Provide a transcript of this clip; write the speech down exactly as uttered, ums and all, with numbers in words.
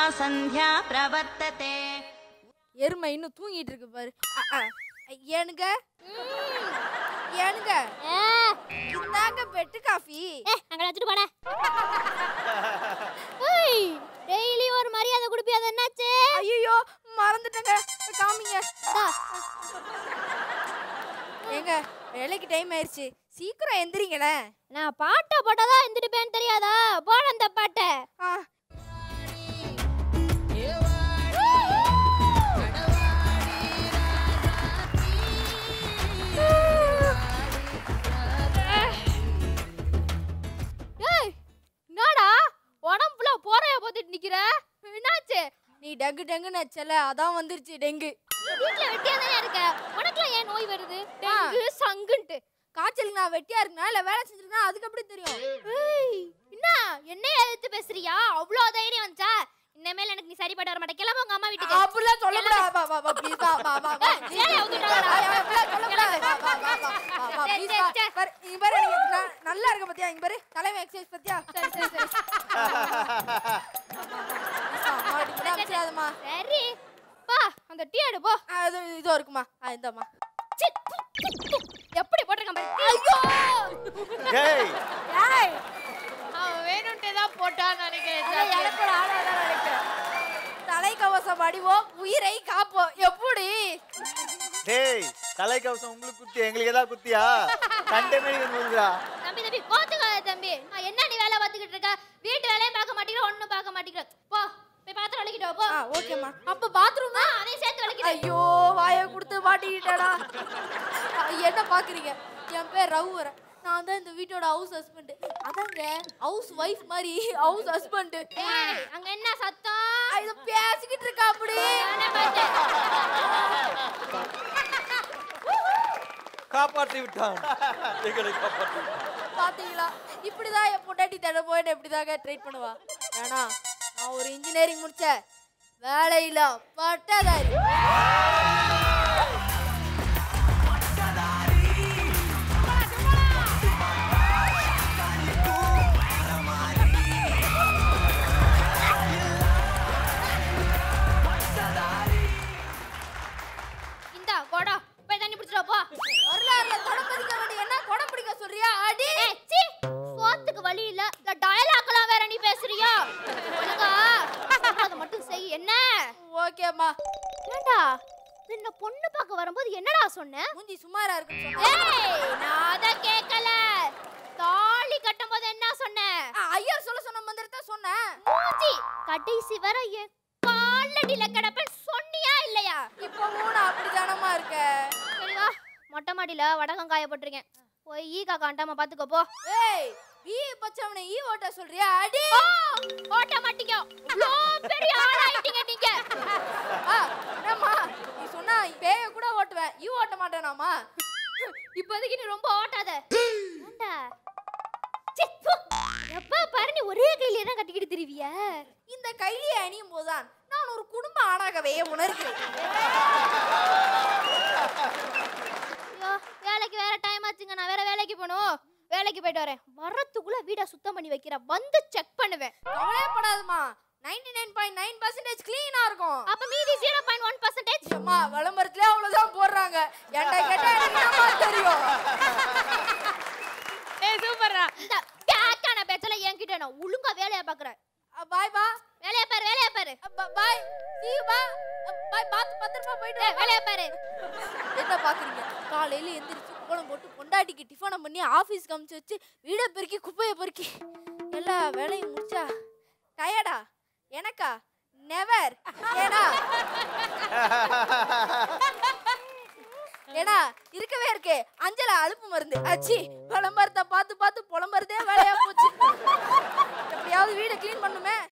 சந்தியா பிரவர்த்ததே. எருமை இன்னும் தூங்கிட்டு இருக்கு பாரு. ஏனுங்க ஏனுங்க இந்தாங்க பெட்டு காஃபி. அங்க வச்சுட்டு போட. ஏய் டெய்லி ஒரு மரியாதை குடுப்பியா? அது என்னாச்சு? ஐயோ மறந்துட்டேங்க. காமிங்க. ஏங்க வேலைக்கு டைம் ஆயிருச்சு, சீக்கிரம் எந்திரிங்களே. நான் பாட்டை போட்டாதான் எந்திரிப்பேன்னு தெரியாதா? போட அந்த பாட்டை. என்னடா உடம்புல போறைய போத்திட்டு நிக்கிற? என்னாச்சு? நீ டங்கு டங்குன்னு வச்சல, அதான் வந்துருச்சு டெங்கு. வீட்ல வெட்டியா தானே இருக்க, உனக்குலாம் ஏன் நோய் வருது? டெங்கு சங்குன்ட்டு. காய்ச்சலுக்கு நான் வெட்டியா இருக்கனா இல்ல வேலை செஞ்சிருக்கா அதுக்கு எப்படி தெரியும்? ஏய் என்ன என்னைய எதிர்த்து பேசுறியா? அவ்ளோ தைரியம் வந்துச்சா? இனிமேல் எனக்கு நீ சரிப்பட்டு வர மாட்டே. கிளம்பு உங்க அம்மா வீட்டுக்கு. அப்படிலாம் சொல்ல கூடாது. வா வா வா ப்ளீஸ் வா வா வா வா. ஏய் அவுத்துடா. அப்படிலாம் சொல்ல கூடாது. வா வா வா வா வா ப்ளீஸ் வா. பாரு இங்க பாரு, நீ நல்லா இருக்க பாத்தியா? இங்க பாரு தலைமை எக்சர்சைஸ் பாத்தியா? சரி சரி சரி. அம்மா அடிக்குதா அம்மாமா. சரி பா அந்த டீ எடு போ. அது இதோ இருக்குமா. ஆ இந்தம்மா. எப்படி போட்டுருக்கான் பாரு. ஐயோ ஏய் ஏய் அவன் வேணும்ட்டே தான் போட்டான்னு நினைக்கிறேன். எனக்கு ஒரு ஆளா தான் நினைக்கிறேன். தலைக்கவசம் அடிவோம், உயிரை காப்போம். எப்படி? டேய் தலைக்கவசம் உங்களுக்கு குத்தி எங்களுக்கு ஏதாவது குத்தியா? கண்டே மேனி வந்துடா. தம்பி தம்பி கோத்துக்காத தம்பி. என்ன நீ வேலை பார்த்துக்கிட்டு இருக்க? வீட்டு வேலையும் பார்க்க மாட்டீங்க, ஒண்ணும் பார்க்க மாட்டீங்க. போ போய் பாத்திரம் வலிக்கிட்டு போ. ஆ ஓகேம்மா. அப்ப பாத்ரூம் அதே சேர்த்து வலிக்கிட்டு. ஐயோ வாயை கொடுத்து மாட்டிக்கிட்டடா. என்ன பாக்குறீங்க? என் பேர் ரவுவர. நான் தான் இந்த வீட்டோட ஹவுஸ் ஹஸ்பண்ட். அதாங்க ஹவுஸ் வைஃப் மாதிரி ஹவுஸ் ஹஸ்பண்ட். ஏய் அங்க என்ன சத்தம்? இத பேசிக்கிட்டு இருக்கா அப்படி. நானே பார்த்தேன். காப்பாற்றி விட்டான். எங்களை காப்பாற்றி பாத்தீங்களா? இப்படிதான் என் பொண்டாட்டி தட போயிட்டு எப்படிதாங்க ட்ரீட் பண்ணுவா. ஏன்னா நான் ஒரு இன்ஜினியரிங் முடிச்ச வேலையில பட்டதாரி. இந்தா கோடா போய் தண்ணி பிடிச்சிட்டு போ. வரலாறுல குடம் பிடிக்க வேண்டிய என்ன குடம் பிடிக்க சொல்றியா? அடி ஏய் சீ சோத்துக்கு வழி இல்ல. இந்த டயலாக்லாம் வேற நீ பேசுறியா? ஒழுங்கா அத மட்டும் செய். என்ன? ஓகேம்மா. ஏண்டா என்ன பொண்ணு பார்க்க வரும்போது என்னடா சொன்ன? மூஞ்சி சுமாரா இருக்குன்னு சொன்னேன். ஏய் நான் அத கேக்கல. தாலி கட்டும்போது என்ன சொன்ன? ஐயா சொல்ல சொன்ன மந்திரத்தை சொன்னேன். மூஞ்சி கடைசி வரை என் காலடியில கிடப்பேன் சொன்னியா இல்லையா? இப்போ மூணு அப்படிதானமா இருக்க. சரி வா மொட்டை மாடியில வடகம் காய போட்டிருக்கேன். போய் ஈ காக்கா அண்டாம பாத்துக்கோ போ. ஏய் ஈ பச்சவனை ஈ ஓட்ட சொல்றியா? அடி ஓட்ட மாட்டீங்க. இவ்ளோ பெரிய ஆளாயிட்டீங்க நீங்க. என்னம்மா நீ சொன்னா பேய கூட ஓட்டுவேன், ஈ ஓட்ட மாட்டேனாமா? இப்போதைக்கு நீ ரொம்ப ஓட்டாத. ஏண்டா சித்து எப்ப பாரு நீ ஒரே கையில தான் கட்டிக்கிட்டு திரிவிய. இந்த கைலியை அணியும் போதுதான் நான் ஒரு குடும்ப ஆணாகவே உணர்கிறேன். ஐயோ வேலைக்கு வேற டைம் ஆச்சுங்க. நான் வேற வேலைக்கு போகணும். வேலைக்கு போயிட்டு வரேன். வரத்துக்குள்ள வீட சுத்தம் பண்ணி வைக்கிறேன். வந்து செக் பண்ணுவேன். கவலைப்படாதம்மா. Ninety nine point nine percentage கிளீனா இருக்கும். அப்ப மீதி ஜீரோ பாயிண்ட் ஒன் பர்சன்டேஜ் அம்மா விளம்பரத்துல அவ்வளவுதான் போடுறாங்க. என்கிட்ட கேட்டா எனக்கு என்னமா தெரியும்? ஏய் சூப்பர்ரா. இந்த கேக்கான பேச்சல என்கிட்ட நான் ஒழுங்கா வேலைய பாக்குறேன். பாய் பா. வேலைய பாரு வேலைய பாரு. பாய் see you பா. பாய் பாத்து பத்திரமா போயிடு. வேலைய பாரு. என்ன பாக்குறீங்க? காலையில எந்திரிச்சு கோலம் போட்டு பொண்டாட்டிக்கு டிஃபன் பண்ணி ஆபீஸ்க்கு அனுப்பிச்சு வச்சு வீட பெருக்கி குப்பையை பெருக்கி எல்லா வேலையும் முடிச்சா டயர்டா? எனக்கா? நெவர். ஏடா ஏடா இருக்கவே இருக்கே அஞ்சல அலுப்பு மருந்து அச்சி விளம்பரத்தை பார்த்து பார்த்து புலம்புறதே வேலையா போச்சு. எப்படியாவது வீடை கிளீன் பண்ணுமே.